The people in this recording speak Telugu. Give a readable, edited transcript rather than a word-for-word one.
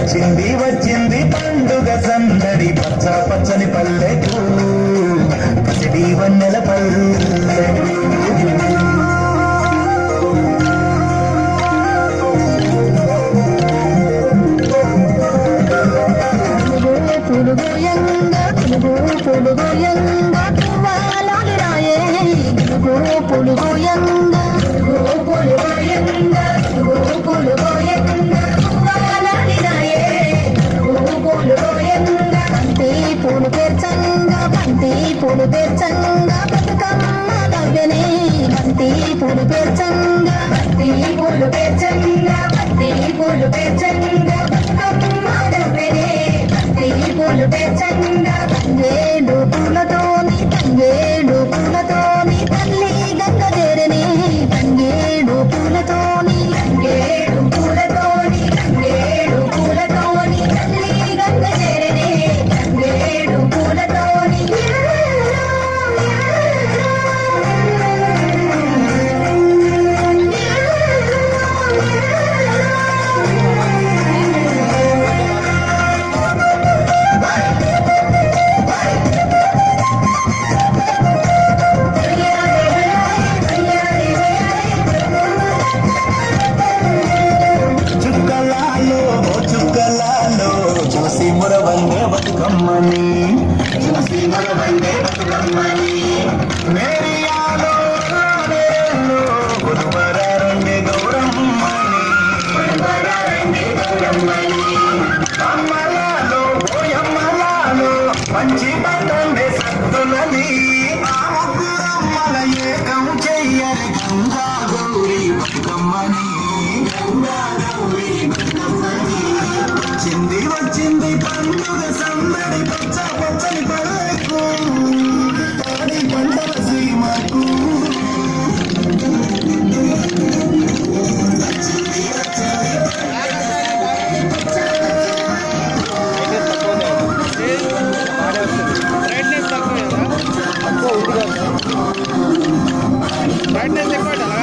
వచ్చింది వచ్చింది పండుగ సందడి పచ్చ పచ్చని పల్లెకు పచ్చడి వన్నెల పల్లెకు పూలు పేర్చంగా బతుకమ్మ నవ్వెనే బంతి పూలు పేర్చంగా బంతి పూలు పేర్చంగా బంతి పూలు పేర్చంగా బతుకమ్మ నవ్వెనే బంతి పూలు పేర్చంగా తంగేడు పూలతోని తల్లి గంగ చేరని తంగేడు పూలతోని తల్లి గంగ చేరని తంగేడు పూలతోని మంచి బంధండే సత్తులని ఆ ముగ్గురమ్మల ఏకం చెయ్యని గంగా గౌరీ బతుకమ్మని వచ్చింది వచ్చింది పండుగ సందడి పచ్చ పచ్చని పల్లెకు పాడి పంటల సీమకు బ్రైట్నెస్ ఎక్కువ